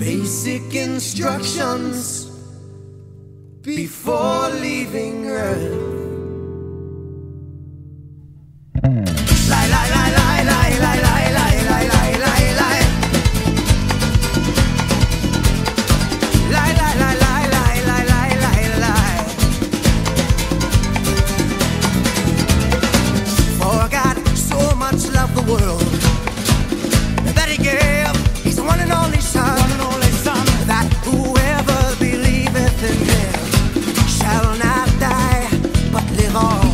Basic instructions before leaving Earth. Lie, lie, lie, lie, lie, lie, lie, lie, lie, lie, lie, lie. Lie, lie, lie, lie, lie, lie, lie, lie, lie. For God so much loved the world that He gave His one and only Son, that whoever believeth in Him shall not die but live on.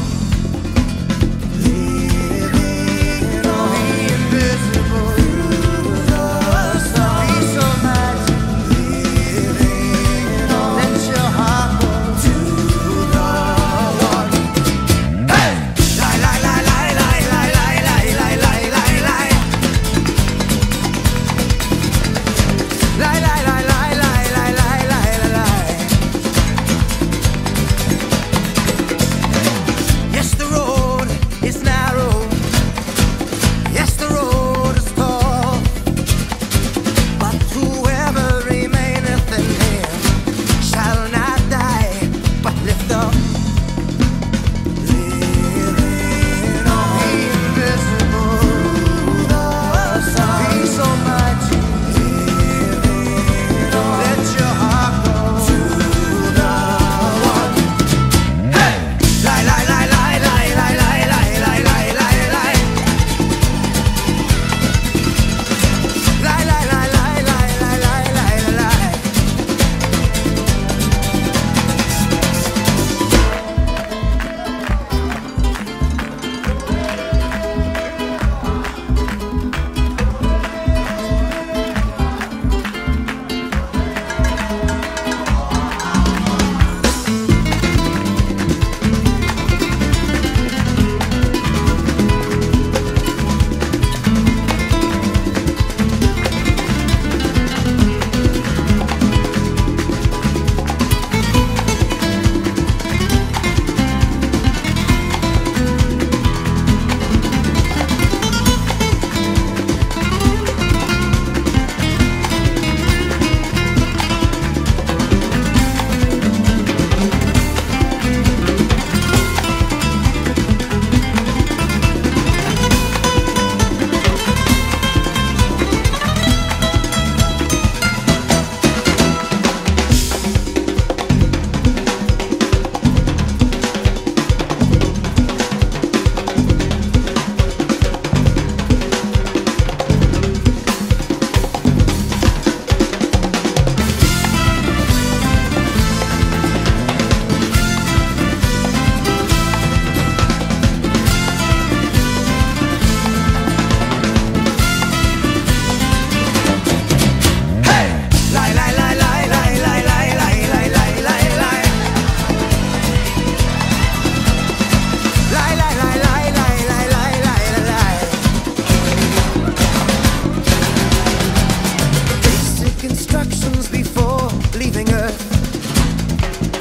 Instructions before leaving Earth.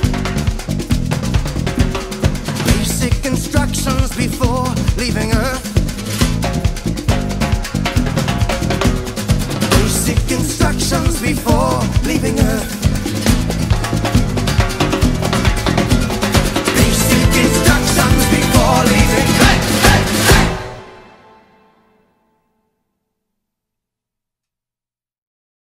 Basic instructions before leaving Earth.